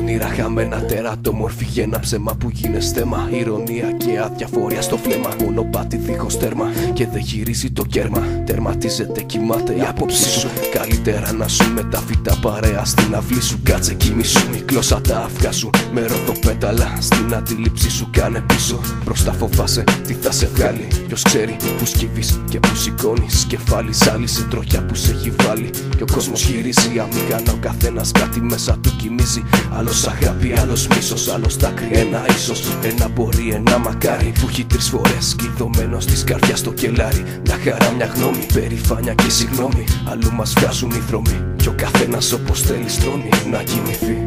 Όνειρα χαμένα, τερατόμορφη γένα, ψέμα που γίνες θέμα. Ηρωνία και αδιαφορία στο φλέμμα. Μονοπάτι δίχως τέρμα και δεν γυρίζει το κέρμα. Τερματίζεται, κοιμάται η άποψή σου. Καλύτερα να σου με τα φυτά παρέα στην αυλή σου. Κάτσε κοιμήσου, η γλώσσα τα αυγά σου με ροδοπέταλα στην αντίληψή σου. Κάνε πίσω, μπροστά φοβάσαι τι θα σε βγάλει. Ποιος ξέρει που σκύβεις και που σηκώνεις κεφάλι. Άλλη σε τροχιά που σε έχει βάλει. Και ο κόσμος γυρίζει αμήχανα, ο καθένας κάτι μέσα του κοιμίζει. Άλλος αγάπη, άλλος μίσος, άλλος δάκρυ, ένα ίσως. Ένα μπορεί, ένα μακάρι που έχει 3 φορές κλειδωμένος της καρδιάς στο κελάρι. Μια χαρά, μια γνώμη, περηφάνεια και συγγνώμη. Αλλού μας βγάζουν οι δρόμοι κι ο καθένας όπως θέλει στρώνει να κοιμηθεί.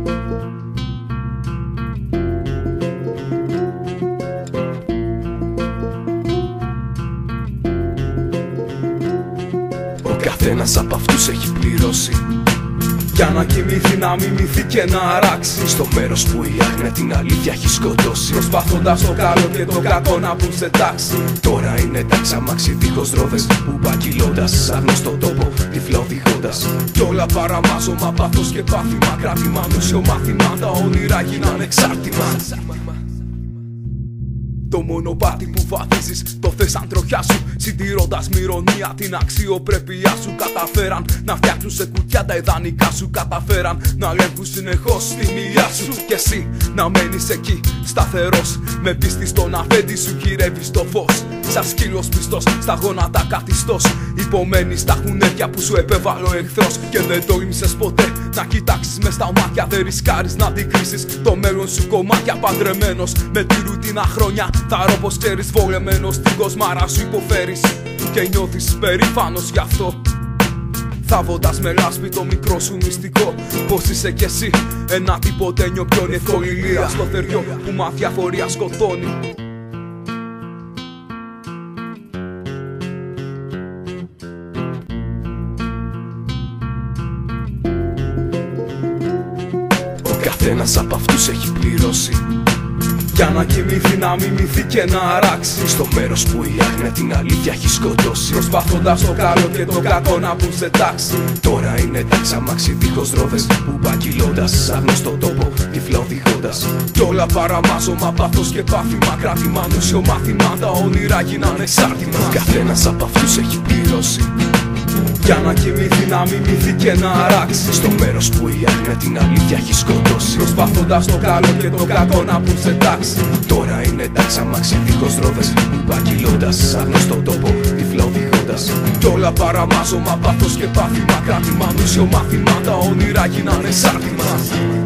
Ένας από αυτούς έχει πληρώσει για να κοιμηθεί, να μιμηθεί και να αράξει. Στο μέρος που η άγνοια την αλήθεια έχει σκοτώσει. Προσπαθώντας το καλό και το κακό να πουν σε τάξη. Τώρα είναι τάξη αμάξι δίχως ρόδες. Που παγγυλώντας άγνωστο τόπο τυφλά οδηγώντας. Κι όλα παραμάζωμα, πάθος και πάθημα. Κράτημα, μουσιο μάθημα, τα όνειρα γίνανε εξάρτημα. Το μονοπάτι που βαδίζεις το θες σαν τροχιά σου. Συντηρώντας με ηρωνία την αξιοπρέπειά σου. Καταφέραν να φτιάξουν σε κουτιά τα ιδανικά σου. Καταφέραν να ελέγχουν συνεχώς την ήλια σου. Κι εσύ να μένεις εκεί σταθερός. Με πίστη στον αφέντη σου γυρεύεις το φως. Σαν σκύλος πιστός στα γόνατα καθιστός. Υπομένεις τα χουνέρια που σου επέβαλε ο εχθρός. Και δεν τόλμησες ποτέ να κοιτάξεις μες στα μάτια. Δεν ρισκάρεις να αντικρίσεις το μέλλον σου κομμάτια. Παντρεμένος με τη ρουτίνα χρόνια. Θα ρω πως ξέρεις, βολεμένος στην κοσμάρα σου υποφέρεις. Και νιώθεις περήφανος γι' αυτό. Θάβοντας με λάσπη το μικρό σου μυστικό. Πως είσαι κι εσύ ένα τυποτένιο πιο ευκολία. Στο θεριό που με αδιαφορία σκοτώνει. Ένας από αυτούς έχει πληρώσει για να κοιμηθεί, να μιμηθεί και να αράξει. Στο μέρος που η άγνοια την αλήθεια έχει σκοτώσει. Προσπαθώντας το καλό και το κακό να πουν σε τάξη. Τώρα είναι τάξη αμάξι δίχως ρόδες. Που παγγυλώντας άγνωστο τόπο τυφλά οδηγώντας. Κι όλα παραμάζωμα, πάθος και πάθημα. Κράτημα, μουσιο μάθημα, τα όνειρα γίνανε εξάρτημα. Καθένας από αυτούς έχει πληρώσει για να κοιμηθεί, να μιμηθεί και να αράξει. Στο μέρος που η άγνοια την αλήθεια έχει σκοτώσει. Προσπαθώντας το καλό και το κακό να πουν σε τάξη. Τώρα είναι τάξη αμάξι δίχως ρόδες. Που παγγυλώντας άγνωστο τόπο τυφλά οδηγώντας. Κι όλα παραμάζωμα, πάθος και πάθημα. Κράτημα, μουσιο μάθημα, τα όνειρα γίνανε εξάρτημα.